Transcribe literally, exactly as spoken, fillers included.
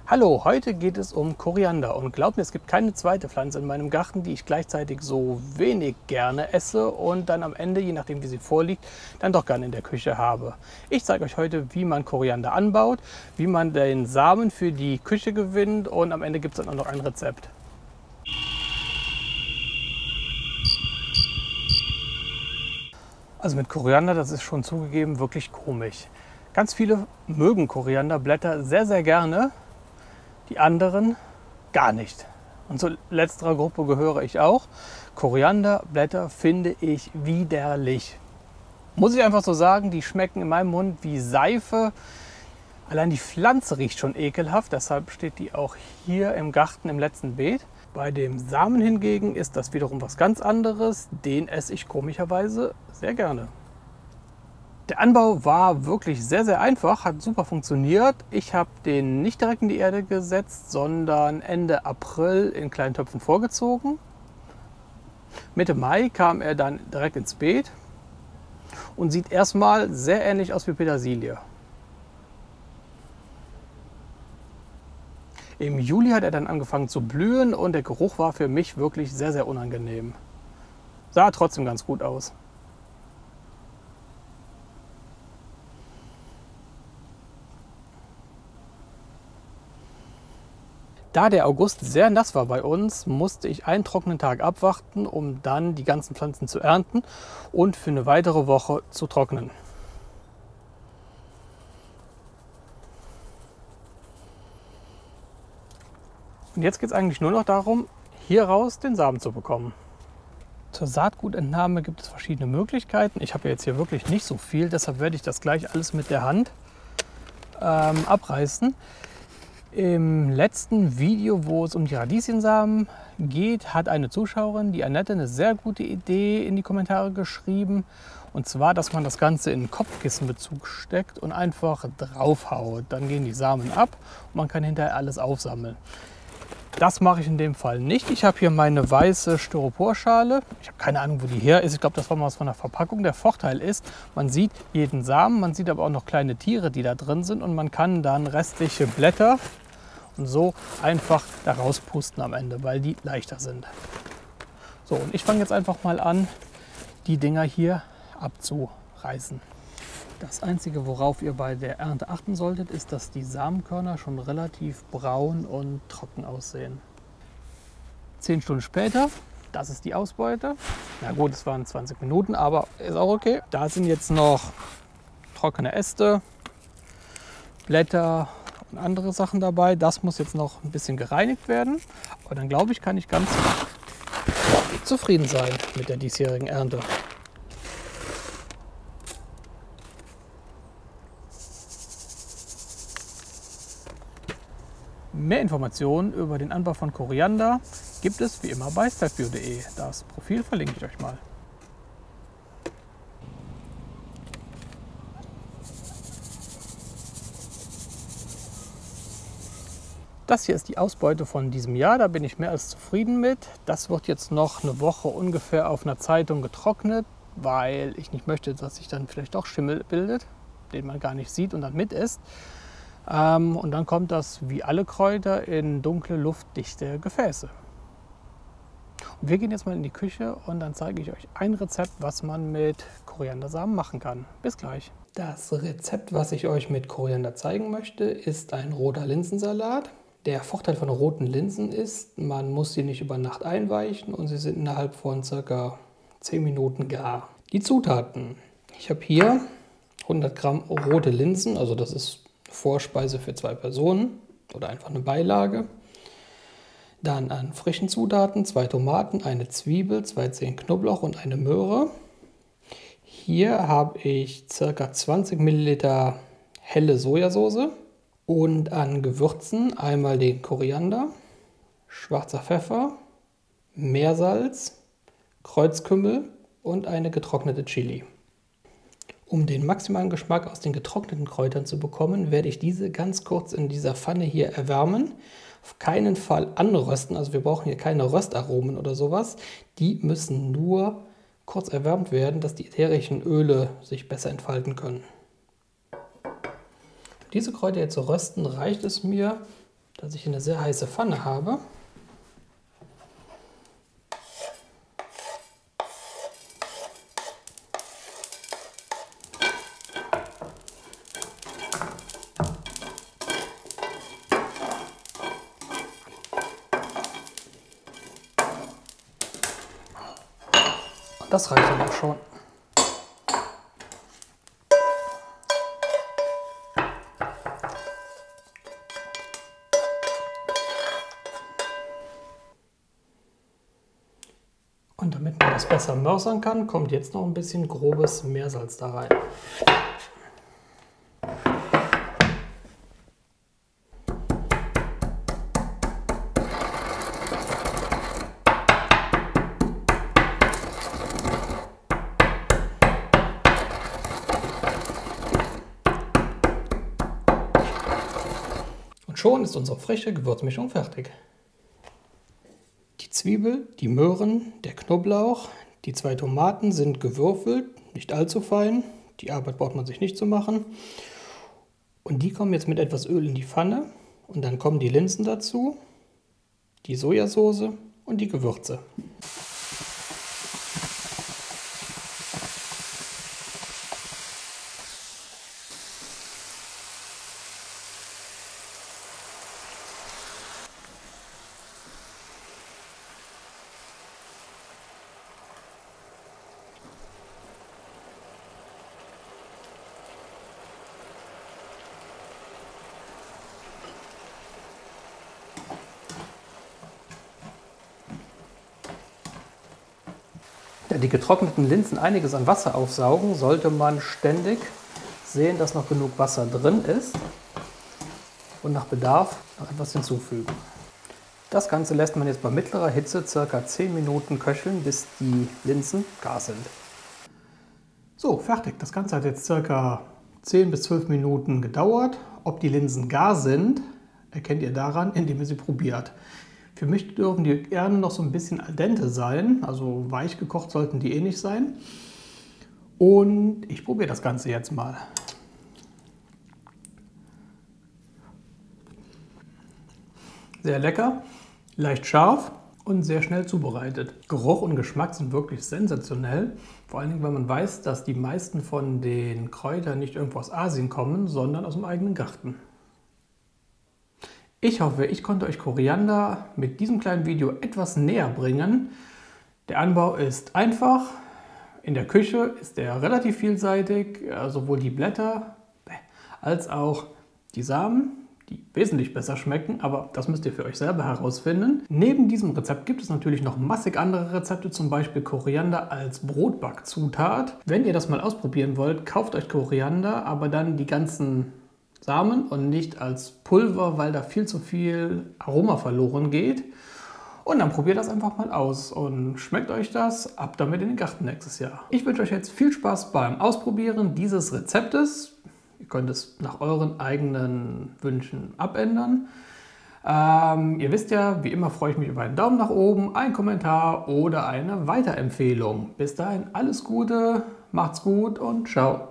Hallo, heute geht es um Koriander und glaubt mir, es gibt keine zweite Pflanze in meinem Garten, die ich gleichzeitig so wenig gerne esse und dann am Ende, je nachdem wie sie vorliegt, dann doch gerne in der Küche habe. Ich zeige euch heute, wie man Koriander anbaut, wie man den Samen für die Küche gewinnt und am Ende gibt es dann auch noch ein Rezept. Also mit Koriander, das ist schon zugegeben wirklich komisch. Ganz viele mögen Korianderblätter sehr, sehr gerne. Die anderen gar nicht. Und zu letzterer Gruppe gehöre ich auch. Korianderblätter finde ich widerlich. Muss ich einfach so sagen, die schmecken in meinem Mund wie Seife. Allein die Pflanze riecht schon ekelhaft, deshalb steht die auch hier im Garten im letzten Beet. Bei dem Samen hingegen ist das wiederum was ganz anderes. Den esse ich komischerweise sehr gerne. Der Anbau war wirklich sehr, sehr einfach, hat super funktioniert. Ich habe den nicht direkt in die Erde gesetzt, sondern Ende April in kleinen Töpfen vorgezogen. Mitte Mai kam er dann direkt ins Beet und sieht erstmal sehr ähnlich aus wie Petersilie. Im Juli hat er dann angefangen zu blühen und der Geruch war für mich wirklich sehr, sehr unangenehm. Sah trotzdem ganz gut aus. Da der August sehr nass war bei uns, musste ich einen trockenen Tag abwarten, um dann die ganzen Pflanzen zu ernten und für eine weitere Woche zu trocknen. Und jetzt geht es eigentlich nur noch darum, hier raus den Samen zu bekommen. Zur Saatgutentnahme gibt es verschiedene Möglichkeiten. Ich habe jetzt hier wirklich nicht so viel, deshalb werde ich das gleich alles mit der Hand ähm, abreißen. Im letzten Video, wo es um die Radieschensamen geht, hat eine Zuschauerin, die Annette, eine sehr gute Idee in die Kommentare geschrieben. Und zwar, dass man das Ganze in einen Kopfkissenbezug steckt und einfach draufhaut. Dann gehen die Samen ab und man kann hinterher alles aufsammeln. Das mache ich in dem Fall nicht. Ich habe hier meine weiße Styroporschale. Ich habe keine Ahnung, wo die her ist. Ich glaube, das war mal was von der Verpackung. Der Vorteil ist, man sieht jeden Samen, man sieht aber auch noch kleine Tiere, die da drin sind und man kann dann restliche Blätter und so einfach da rauspusten am Ende, weil die leichter sind. So, und ich fange jetzt einfach mal an, die Dinger hier abzureißen. Das Einzige, worauf ihr bei der Ernte achten solltet, ist, dass die Samenkörner schon relativ braun und trocken aussehen. Zehn Stunden später, das ist die Ausbeute. Na gut, es waren zwanzig Minuten, aber ist auch okay. Da sind jetzt noch trockene Äste, Blätter und andere Sachen dabei. Das muss jetzt noch ein bisschen gereinigt werden. Aber dann glaube ich, kann ich ganz zufrieden sein mit der diesjährigen Ernte. Mehr Informationen über den Anbau von Koriander gibt es wie immer bei stepview punkt de. Das Profil verlinke ich euch mal. Das hier ist die Ausbeute von diesem Jahr, da bin ich mehr als zufrieden mit. Das wird jetzt noch eine Woche ungefähr auf einer Zeitung getrocknet, weil ich nicht möchte, dass sich dann vielleicht doch Schimmel bildet, den man gar nicht sieht und dann mit isst. Ähm, und dann kommt das wie alle Kräuter in dunkle, luftdichte Gefäße. Und wir gehen jetzt mal in die Küche und dann zeige ich euch ein Rezept, was man mit Koriandersamen machen kann. Bis gleich. Das Rezept, was ich euch mit Koriander zeigen möchte, ist ein roter Linsensalat. Der Vorteil von roten Linsen ist, man muss sie nicht über Nacht einweichen und sie sind innerhalb von ca. zehn Minuten gar. Die Zutaten. Ich habe hier hundert Gramm rote Linsen, also das ist Vorspeise für zwei Personen oder einfach eine Beilage. Dann an frischen Zutaten zwei Tomaten, eine Zwiebel, zwei Zehen Knoblauch und eine Möhre. Hier habe ich ca. zwanzig Milliliter helle Sojasauce und an Gewürzen einmal den Koriander, schwarzer Pfeffer, Meersalz, Kreuzkümmel und eine getrocknete Chili. Um den maximalen Geschmack aus den getrockneten Kräutern zu bekommen, werde ich diese ganz kurz in dieser Pfanne hier erwärmen. Auf keinen Fall anrösten, also wir brauchen hier keine Röstaromen oder sowas. Die müssen nur kurz erwärmt werden, dass die ätherischen Öle sich besser entfalten können. Für diese Kräuter jetzt zu rösten, reicht es mir, dass ich eine sehr heiße Pfanne habe. Und das reicht dann auch schon. Und damit man das besser mörsern kann, kommt jetzt noch ein bisschen grobes Meersalz da rein. Und schon ist unsere frische Gewürzmischung fertig. Die Zwiebel, die Möhren, der Knoblauch, die zwei Tomaten sind gewürfelt, nicht allzu fein. Die Arbeit braucht man sich nicht zu machen. Und die kommen jetzt mit etwas Öl in die Pfanne. Und dann kommen die Linsen dazu, die Sojasauce und die Gewürze. Da die getrockneten Linsen einiges an Wasser aufsaugen, sollte man ständig sehen, dass noch genug Wasser drin ist und nach Bedarf noch etwas hinzufügen. Das Ganze lässt man jetzt bei mittlerer Hitze ca. zehn Minuten köcheln, bis die Linsen gar sind. So, fertig. Das Ganze hat jetzt ca. zehn bis zwölf Minuten gedauert. Ob die Linsen gar sind, erkennt ihr daran, indem ihr sie probiert. Für mich dürfen die gerne noch so ein bisschen al dente sein, also weich gekocht sollten die eh nicht sein. Und ich probiere das Ganze jetzt mal. Sehr lecker, leicht scharf und sehr schnell zubereitet. Geruch und Geschmack sind wirklich sensationell. Vor allen Dingen, weil man weiß, dass die meisten von den Kräutern nicht irgendwo aus Asien kommen, sondern aus dem eigenen Garten. Ich hoffe, ich konnte euch Koriander mit diesem kleinen Video etwas näher bringen. Der Anbau ist einfach. In der Küche ist er relativ vielseitig. Sowohl die Blätter als auch die Samen, die wesentlich besser schmecken, aber das müsst ihr für euch selber herausfinden. Neben diesem Rezept gibt es natürlich noch massig andere Rezepte, zum Beispiel Koriander als Brotbackzutat. Wenn ihr das mal ausprobieren wollt, kauft euch Koriander, aber dann die ganzen Samen und nicht als Pulver, weil da viel zu viel Aroma verloren geht. Und dann probiert das einfach mal aus und schmeckt euch das, ab damit in den Garten nächstes Jahr. Ich wünsche euch jetzt viel Spaß beim Ausprobieren dieses Rezeptes. Ihr könnt es nach euren eigenen Wünschen abändern. Ähm, ihr wisst ja, wie immer freue ich mich über einen Daumen nach oben, einen Kommentar oder eine Weiterempfehlung. Bis dahin alles Gute, macht's gut und ciao.